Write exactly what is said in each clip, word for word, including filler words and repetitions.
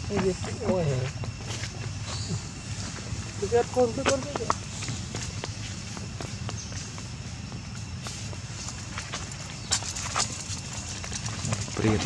ôi cái con cái con cái Priệt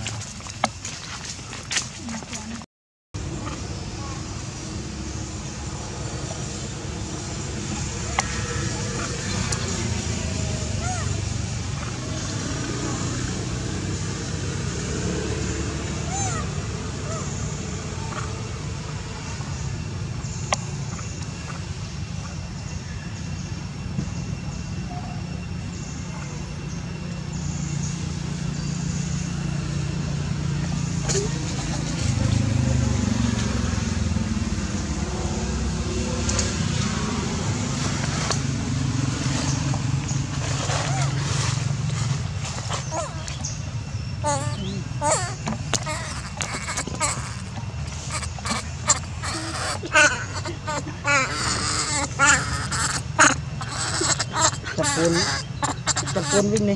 tập quân tập quân vinh này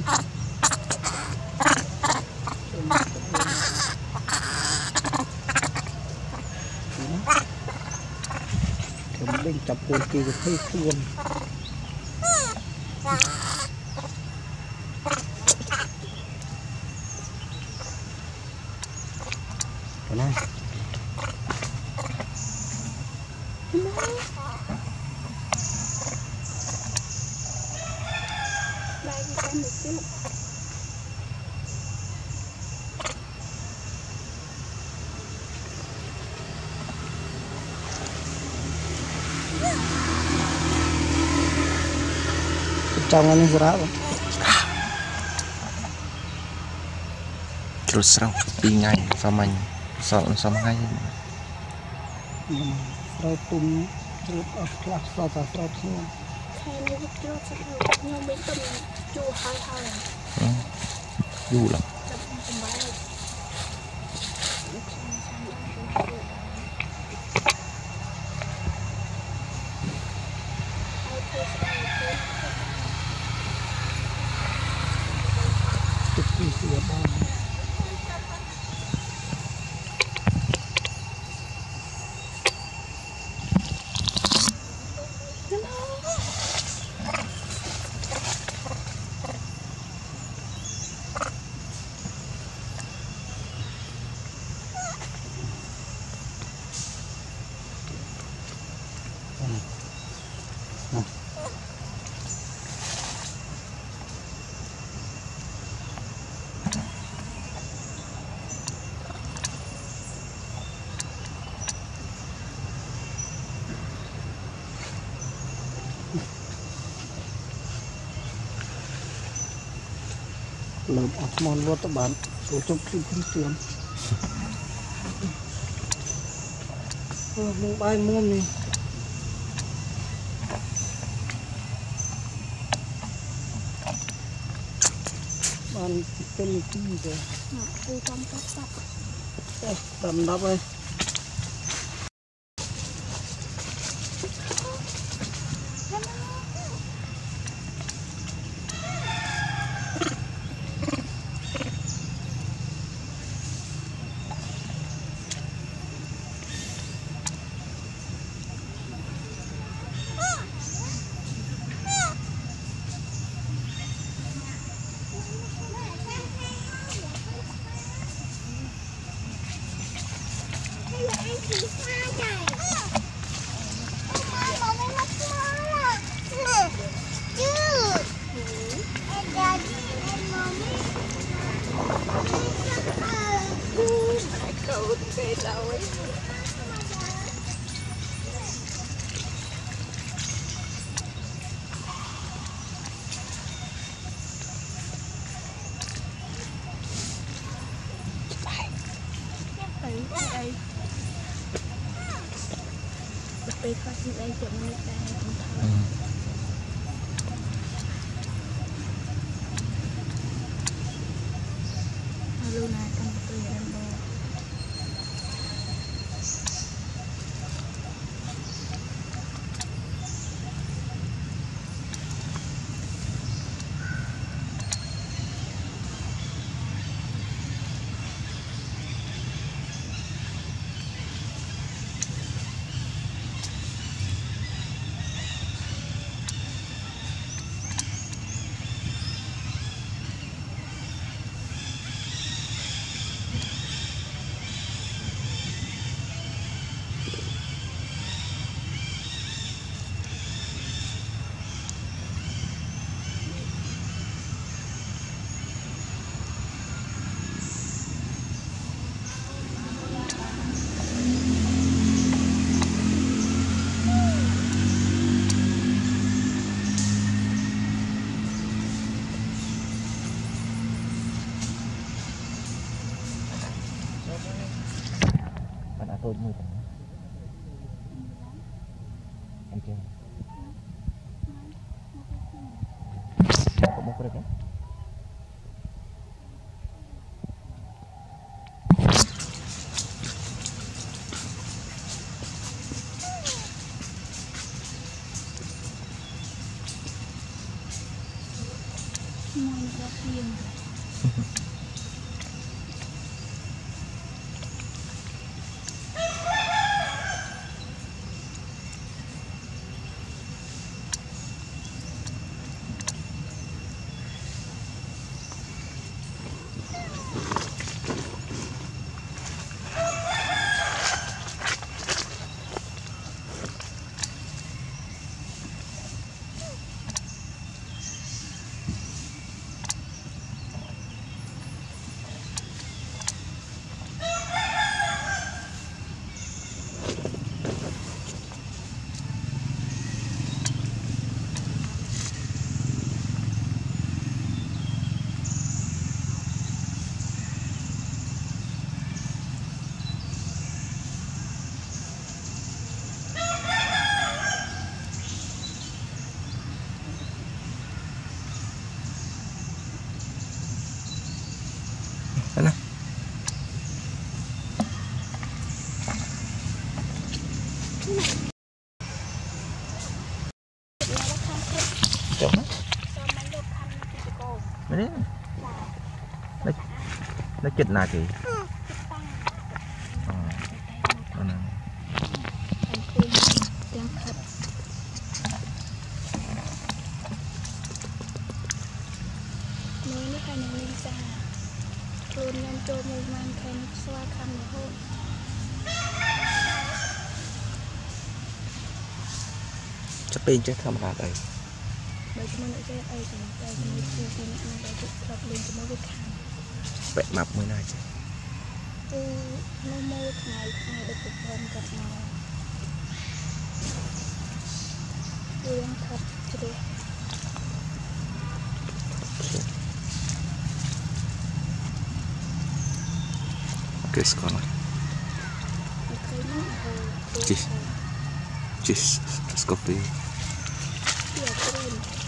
chấm đinh tập quân kia thấy xuân cái này trong anh ấy ra Terus serau pi ngay sama sama sama ngay rau tum rau ở class rau ta rau thua hay nó rất rất rất nhưng mấy tầm chua hai hai du lắm lợp ọt mòn luôn các bạn số trong khi không tiền mua bay mua này bạn tên gì rồi từ trong các tập tầm đắp đây bây giờ thì đây chậm một đây cũng thôi luôn này cầm từ đàn bò bạn đã tôi mười tầng em chưa có một cái đấy Môi nó riêng. Đó nè. Chọn đó. Mấy đấy. Nó, nó chịch nào kì? Ờ. Đó nè. Mới nó khai năng lên ra luôn nhằm cho mùi mang khai nó xoa khăn nó hôn Chắc pin chắc không là đây. bởi cho nó sẽ ai thì tay cho nó chia pin ăn để chụp lập lên cho nó với khăn Vẹn mập mới này chứ. ừ, nó mô ngày ngày được một lần gặp nó tôi ăn thật cho đẹp Ok, sekolah. Cheese. Cheese. Terus kopi. Iya, keren.